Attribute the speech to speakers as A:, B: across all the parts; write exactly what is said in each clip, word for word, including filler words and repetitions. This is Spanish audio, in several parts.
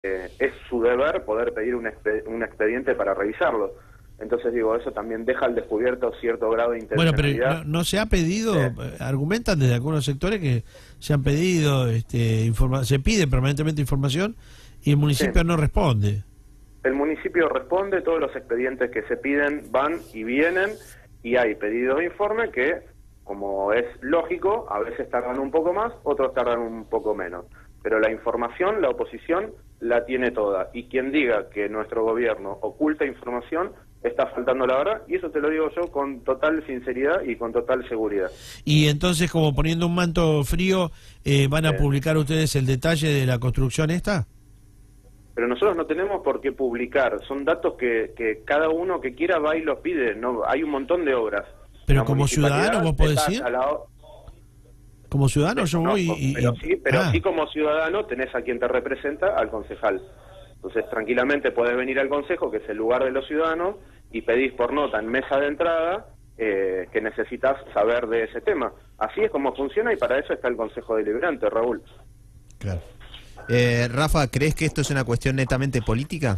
A: eh, es su deber poder pedir un, expe un expediente para revisarlo. Entonces digo, eso también deja al descubierto cierto grado de intencionalidad.
B: Bueno, pero no, no se ha pedido,
A: eh,
B: argumentan desde algunos sectores que se han pedido, este, informa se pide permanentemente información y el municipio sí. no responde.
A: El municipio responde, todos los expedientes que se piden van y vienen, y hay pedidos de informe que, como es lógico, a veces tardan un poco más, otros tardan un poco menos. Pero la información, la oposición, la tiene toda. Y quien diga que nuestro gobierno oculta información, está faltando la verdad, y eso te lo digo yo con total sinceridad y con total seguridad.
B: Y entonces, como poniendo un manto frío, eh, ¿van a sí. publicar ustedes el detalle de la construcción esta?
A: Pero nosotros no tenemos por qué publicar, son datos que, que cada uno que quiera va y los pide. No, hay un montón de obras.
B: Pero
A: la
B: como ciudadano, ¿vos podés decir? La... Como ciudadano yo voy
A: no,
B: y...
A: Pero, sí, pero
B: ah.
A: sí como ciudadano tenés a quien te representa, al concejal. Entonces tranquilamente podés venir al consejo, que es el lugar de los ciudadanos, y pedís por nota en mesa de entrada eh, que necesitas saber de ese tema. Así es como funciona, y para eso está el Consejo Deliberante, Raúl.
C: Claro. Eh, Rafa, ¿crees que esto es una cuestión netamente política?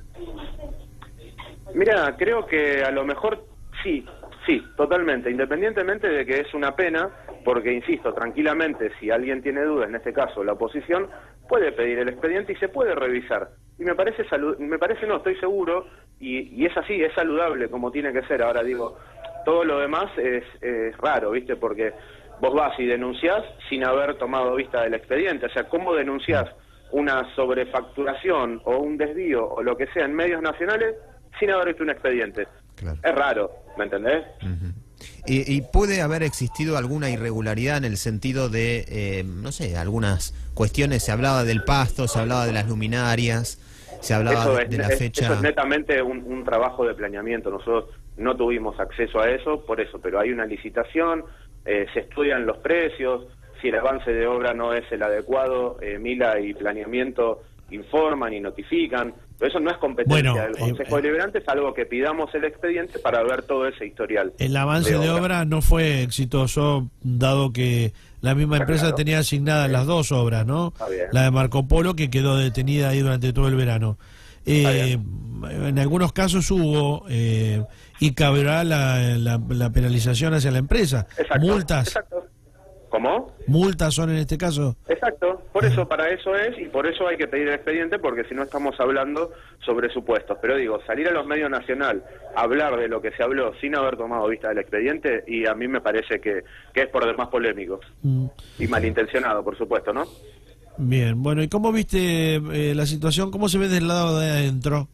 A: Mira, creo que a lo mejor sí, sí, totalmente, independientemente de que es una pena, porque insisto, tranquilamente, si alguien tiene dudas, en este caso la oposición, puede pedir el expediente y se puede revisar. Y me parece, salud me parece no, estoy seguro, y, y es así, es saludable como tiene que ser. Ahora digo, todo lo demás es, es raro, ¿viste? Porque vos vas y denunciás sin haber tomado vista del expediente. O sea, ¿cómo denunciás una sobrefacturación o un desvío o lo que sea en medios nacionales sin haber visto un expediente? Claro. Es raro, ¿me entendés?
C: Uh-huh. ¿Y, y puede haber existido alguna irregularidad en el sentido de, eh, no sé, algunas cuestiones? Se hablaba del pasto, se hablaba de las luminarias, se hablaba
A: eso
C: de,
A: es,
C: de la
A: es,
C: fecha...
A: Eso es netamente un, un trabajo de planeamiento. Nosotros no tuvimos acceso a eso, por eso, pero hay una licitación, eh, se estudian los precios, si el avance de obra no es el adecuado, eh, Mila y Planeamiento informan y notifican, pero eso no es competencia
B: bueno,
A: del Consejo
B: eh,
A: Deliberante, salvo que pidamos el expediente para ver todo ese historial.
B: El avance de obra, de obra no fue exitoso, dado que la misma empresa claro. tenía asignadas las dos obras, ¿no? La de Marco Polo, que quedó detenida ahí durante todo el verano. Eh, en algunos casos hubo eh, y caberá la, la, la penalización hacia la empresa.
A: Exacto,
B: multas.
A: Exacto. ¿Cómo?
B: ¿Multas son en este caso?
A: Exacto, por eso, para eso es, y por eso hay que pedir el expediente, porque si no estamos hablando sobre supuestos. Pero digo, salir a los medios nacional, hablar de lo que se habló sin haber tomado vista del expediente, y a mí me parece que, que es por demás polémico. Mm. Y malintencionado, por supuesto, ¿no?
B: Bien, bueno, ¿y cómo viste eh, la situación? ¿Cómo se ve del lado de adentro?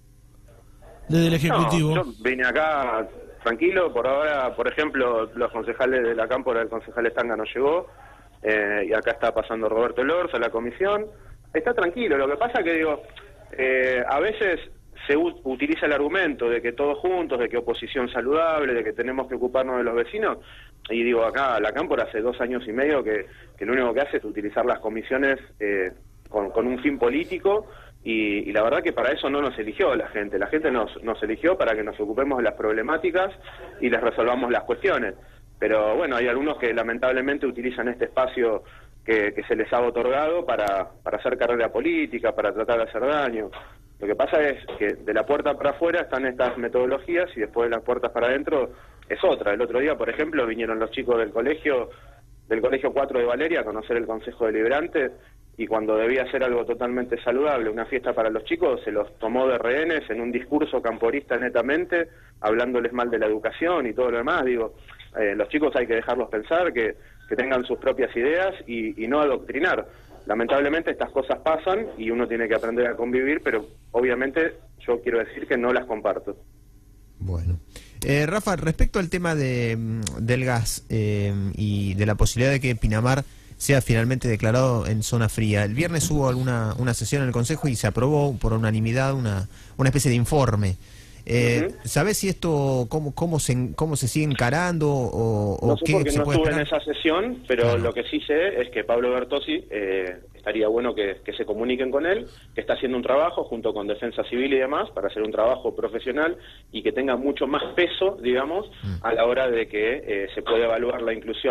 B: Desde el Ejecutivo.
A: No, yo vine acá tranquilo, por ahora, por ejemplo, los concejales de la Cámpora, el concejal Estanga no llegó, eh, y acá está pasando Roberto Lorza, la comisión, está tranquilo. Lo que pasa que digo, eh, a veces se utiliza el argumento de que todos juntos, de que oposición saludable, de que tenemos que ocuparnos de los vecinos, y digo, acá la Cámpora hace dos años y medio que, que lo único que hace es utilizar las comisiones eh, con, con un fin político, y, y la verdad que para eso no nos eligió la gente. La gente nos, nos eligió para que nos ocupemos de las problemáticas y les resolvamos las cuestiones. Pero bueno, hay algunos que lamentablemente utilizan este espacio que, que se les ha otorgado para, para hacer carrera política, para tratar de hacer daño. Lo que pasa es que de la puerta para afuera están estas metodologías y después de las puertas para adentro es otra. El otro día, por ejemplo, vinieron los chicos del colegio, del colegio cuatro de Valeria, a conocer el Consejo Deliberante, y cuando debía ser algo totalmente saludable, una fiesta para los chicos, se los tomó de rehenes en un discurso camporista netamente, hablándoles mal de la educación y todo lo demás. Digo, eh, los chicos hay que dejarlos pensar, que, que tengan sus propias ideas y, y no adoctrinar. Lamentablemente estas cosas pasan y uno tiene que aprender a convivir, pero obviamente yo quiero decir que no las comparto.
C: Bueno. Eh, Rafa, respecto al tema de, del gas eh, y de la posibilidad de que Pinamar sea finalmente declarado en zona fría. El viernes hubo alguna una sesión en el Consejo y se aprobó por unanimidad una, una especie de informe. Eh, uh-huh. ¿Sabés si esto, cómo, cómo, se, cómo se sigue encarando o, o
A: no sé
C: qué
A: porque
C: se
A: no
C: puede
A: estuve
C: esperar?
A: En esa sesión, pero claro. Lo que sí sé es que Pablo Bertossi, eh, estaría bueno que, que se comuniquen con él, que está haciendo un trabajo junto con Defensa Civil y demás para hacer un trabajo profesional y que tenga mucho más peso, digamos, uh-huh. a la hora de que eh, se pueda evaluar la inclusión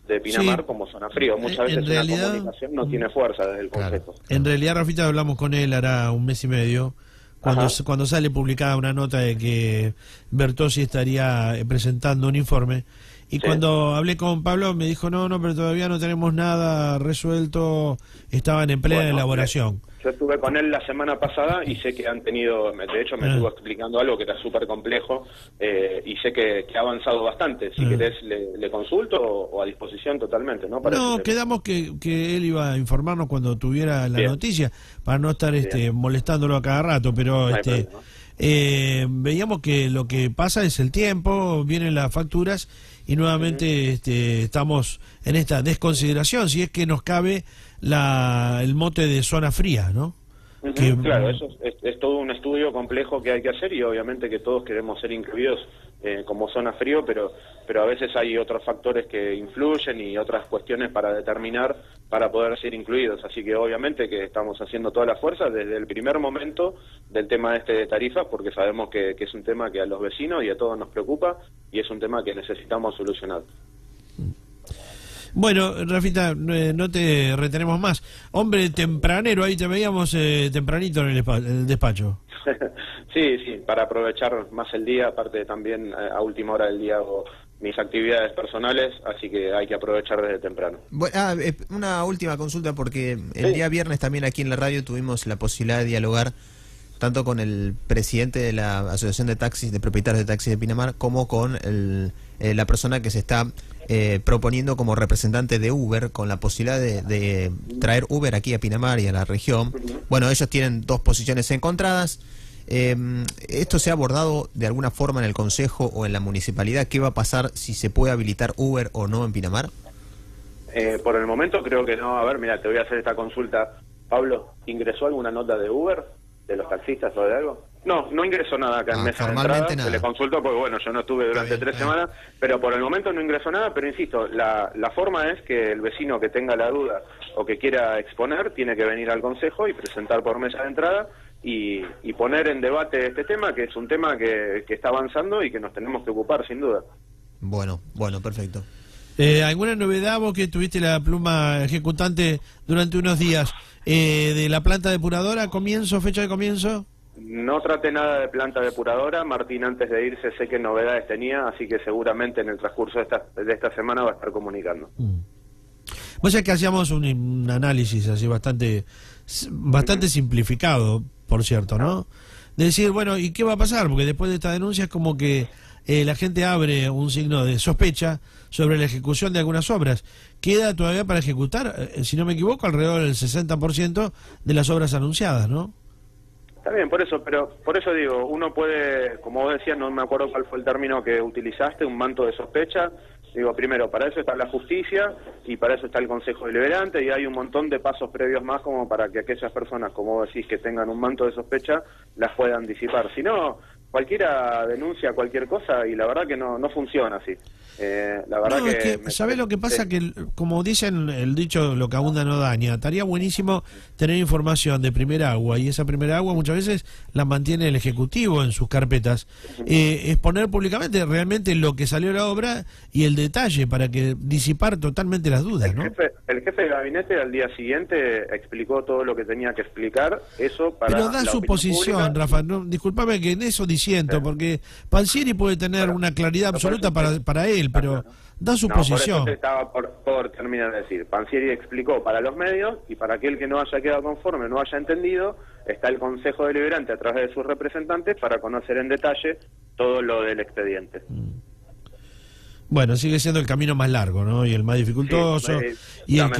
A: de Pinamar
B: sí,
A: como zona frío. Muchas veces
B: en realidad,
A: la comunicación no tiene fuerza desde el Consejo.
B: Claro. En realidad, Rafita, hablamos con él hará un mes y medio, cuando, cuando sale publicada una nota de que Bertossi estaría presentando un informe. Y sí. Cuando hablé con Pablo me dijo, no, no, pero todavía no tenemos nada resuelto, estaban en plena bueno, elaboración.
A: Yo estuve con él la semana pasada y sé que han tenido, de hecho me ah. estuvo explicando algo que era súper complejo eh, y sé que, que ha avanzado bastante. Si ah. querés le, le consulto o, o a disposición totalmente, ¿no? Para
B: no, quedamos que, que él iba a informarnos cuando tuviera la Bien. noticia, para no estar este, molestándolo a cada rato, pero no este eh, veíamos que lo que pasa es el tiempo, vienen las facturas y nuevamente uh-huh. este, estamos en esta desconsideración, si es que nos cabe la el mote de zona fría, ¿no?
A: Uh-huh. Que, claro, eso es, es, es todo un estudio complejo que hay que hacer y obviamente que todos queremos ser incluidos eh, como zona frío, pero pero a veces hay otros factores que influyen y otras cuestiones para determinar para poder ser incluidos, así que obviamente que estamos haciendo toda la fuerza desde el primer momento del tema este de tarifas, porque sabemos que, que es un tema que a los vecinos y a todos nos preocupa y es un tema que necesitamos solucionar.
B: Bueno, Rafita, eh, no te retenemos más. Hombre tempranero, ahí te veíamos eh, tempranito en el, en el despacho.
A: Sí, sí, para aprovechar más el día, aparte también eh, a última hora del día hago mis actividades personales, así que hay que aprovechar desde temprano.
C: Bueno, ah, eh, una última consulta, porque el sí. día viernes también aquí en la radio tuvimos la posibilidad de dialogar tanto con el presidente de la Asociación de Taxis, de Propietarios de Taxis de Pinamar, como con el, eh, la persona que se está eh, proponiendo como representante de Uber, con la posibilidad de, de traer Uber aquí a Pinamar y a la región. Bueno, ellos tienen dos posiciones encontradas. Eh, ¿Esto se ha abordado de alguna forma en el Consejo o en la Municipalidad? ¿Qué va a pasar si se puede habilitar Uber o no en Pinamar?
A: Eh, por el momento creo que no. A ver, mira, te voy a hacer esta consulta. Pablo, ¿ingresó alguna nota de Uber? ¿De los taxistas o de algo? No, no ingresó nada acá en ah, mesa de entrada, se le consultó porque bueno, yo no estuve durante bien, tres bien. semanas, pero por el momento no ingresó nada, pero insisto, la, la forma es que el vecino que tenga la duda o que quiera exponer, tiene que venir al Consejo y presentar por mesa de entrada y, y poner en debate este tema, que es un tema que, que está avanzando y que nos tenemos que ocupar sin duda.
C: Bueno, bueno, perfecto.
B: Eh, ¿Alguna novedad vos que tuviste la pluma ejecutante durante unos días eh, de la planta depuradora? ¿Comienzo, fecha de comienzo?
A: No traté nada de planta depuradora. Martín antes de irse sé qué novedades tenía, así que seguramente en el transcurso de esta, de esta semana va a estar comunicando. Mm.
B: Vos sabés que hacíamos un, un análisis así bastante, bastante uh-huh. simplificado, por cierto, ¿no? De decir, bueno, ¿y qué va a pasar? Porque después de esta denuncia es como que Eh, la gente abre un signo de sospecha sobre la ejecución de algunas obras. Queda todavía para ejecutar, eh, si no me equivoco, alrededor del sesenta por ciento de las obras anunciadas, ¿no?
A: Está bien, por eso, pero por eso digo, uno puede, como vos decías, no me acuerdo cuál fue el término que utilizaste, un manto de sospecha. Digo, primero, para eso está la justicia y para eso está el Consejo Deliberante y hay un montón de pasos previos más como para que aquellas personas, como vos decís, que tengan un manto de sospecha, las puedan disipar. Si no, cualquiera denuncia cualquier cosa y la verdad que no no funciona así. Eh, la verdad
B: no,
A: que,
B: es que ¿sabés lo que pasa? Sí. Que como dicen el dicho, lo que abunda no daña. Estaría buenísimo tener información de primera agua y esa primera agua muchas veces la mantiene el Ejecutivo en sus carpetas. Eh, exponer públicamente realmente lo que salió de la obra y el detalle para que disipar totalmente las dudas,
A: el
B: ¿no?
A: Jefe, el jefe de gabinete al día siguiente explicó todo lo que tenía que explicar, eso para
B: Pero da
A: la
B: su posición,
A: pública.
B: Rafa, no, discúlpame que en eso disiento, sí. porque Pansieri puede tener bueno, una claridad absoluta para, para él, pero da su
A: no,
B: posición.
A: Por eso estaba por, por terminar de decir. Pansieri explicó para los medios y para aquel que no haya quedado conforme, no haya entendido, está el Consejo Deliberante a través de sus representantes para conocer en detalle todo lo del expediente.
B: Bueno, sigue siendo el camino más largo, ¿no? Y el más dificultoso.
A: Sí,
B: y el que...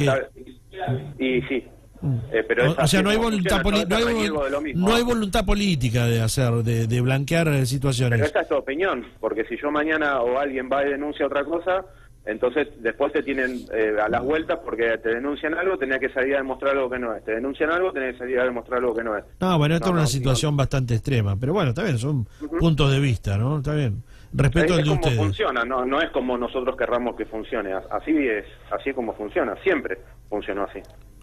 A: Y sí. Eh, pero
B: o, o sea, no hay voluntad no, hay, no hay voluntad política de hacer, de, de blanquear situaciones.
A: Pero esta es tu opinión, porque si yo mañana o alguien va y denuncia otra cosa, entonces después te tienen eh, a las vueltas porque te denuncian algo, tenés que salir a demostrar algo que no es. Te denuncian algo, tenés que salir a demostrar algo que no es.
B: No, bueno, esto
A: no,
B: es una
A: no,
B: situación no. bastante extrema, pero bueno, está bien, son uh-huh. puntos de vista, ¿no? Está bien. Respeto
A: al
B: de ustedes.
A: Es como funciona, no, no es como nosotros querramos que funcione, así es, así es como funciona, siempre funcionó así.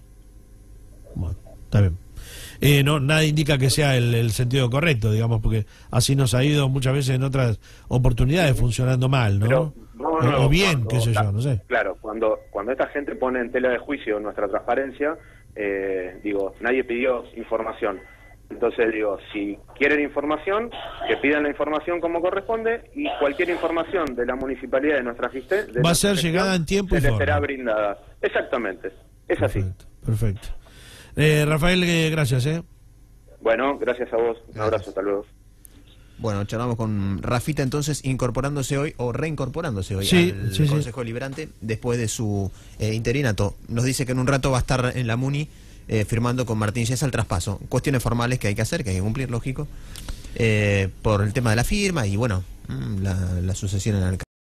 B: Bueno, está bien. Eh, no, nada indica que sea el, el sentido correcto, digamos, porque así nos ha ido muchas veces en otras oportunidades funcionando mal, ¿no?
A: Pero, no, informarnos.
B: O, o bien,
A: cuando,
B: qué sé yo, no sé.
A: Claro, cuando, cuando esta gente pone en tela de juicio nuestra transparencia, eh, digo, nadie pidió información. Entonces digo, si quieren información, que pidan la información como corresponde, y cualquier información de la municipalidad de nuestra gestión
B: va a ser llegada en tiempo y
A: se les
B: forma.
A: será brindada. Exactamente, es
B: Perfecto,
A: así.
B: Perfecto. Eh, Rafael, eh, gracias, ¿eh?
A: Bueno, gracias a vos. Un
C: Gracias.
A: abrazo, hasta luego.
C: Bueno, charlamos con Rafita entonces, incorporándose hoy o reincorporándose hoy
B: Sí,
C: al
B: sí,
C: Consejo
B: sí.
C: Deliberante después de su eh, interinato. Nos dice que en un rato va a estar en la Muni eh, firmando con Martín Yesa el traspaso. Cuestiones formales que hay que hacer, que hay que cumplir, lógico, eh, por el tema de la firma y bueno, la, la sucesión en el cargo.